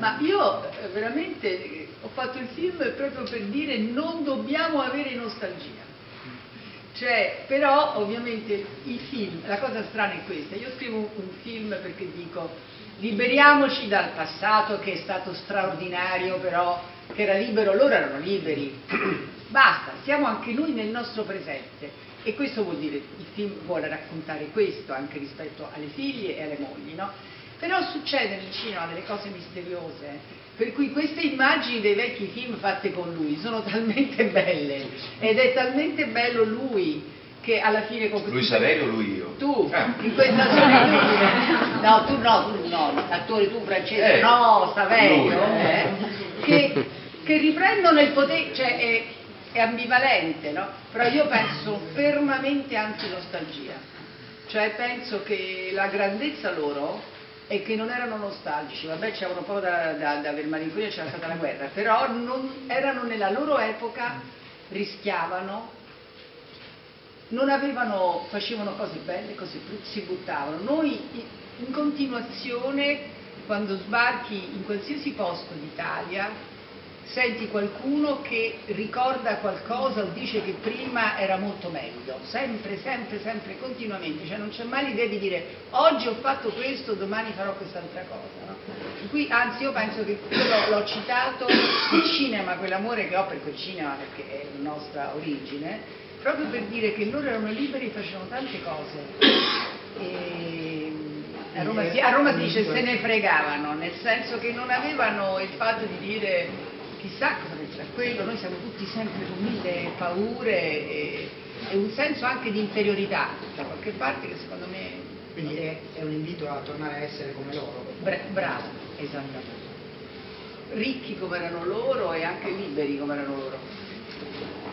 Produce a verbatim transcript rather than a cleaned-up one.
Ma io eh, veramente eh, ho fatto il film proprio per dire non dobbiamo avere nostalgia. Cioè, però ovviamente i film, la cosa strana è questa, io scrivo un, un film perché dico liberiamoci dal passato che è stato straordinario, però che era libero, loro erano liberi, basta, siamo anche noi nel nostro presente. E questo vuol dire, il film vuole raccontare questo anche rispetto alle figlie e alle mogli, no? Però succede nel cinema delle cose misteriose, per cui queste immagini dei vecchi film fatte con lui sono talmente belle, ed è talmente bello lui, che alla fine con lui Saverio o lui io? Tu, ah. in questa solitudine, no, tu no, tu no, l'attore tu Francesco, eh, no, Saverio, eh, che, che riprendono il potere, cioè è, è ambivalente, no? Però io penso fermamente anti-nostalgia, cioè penso che la grandezza loro è che non erano nostalgici, vabbè c'erano un po' da, da, da aver malinconia, c'era stata la guerra, però non, erano nella loro epoca, rischiavano, non avevano, facevano cose belle, cose brutte, si buttavano. Noi in continuazione, quando sbarchi in qualsiasi posto d'Italia, senti qualcuno che ricorda qualcosa o dice che prima era molto meglio, sempre, sempre, sempre, continuamente, cioè non c'è mai l'idea di dire oggi ho fatto questo, domani farò quest'altra cosa, no? Qui, anzi io penso che l'ho citato, il cinema, quell'amore che ho per quel cinema perché è la nostra origine, proprio per dire che loro erano liberi e facevano tante cose. E a Roma, si, a Roma si dice se ne fregavano, nel senso che non avevano il fatto di dire chissà cosa pensa quello, noi siamo tutti sempre con mille paure e, e un senso anche di interiorità da qualche parte che secondo me... Quindi è, è un invito a tornare a essere come loro. Bra bravo, esattamente. Ricchi come erano loro e anche liberi come erano loro.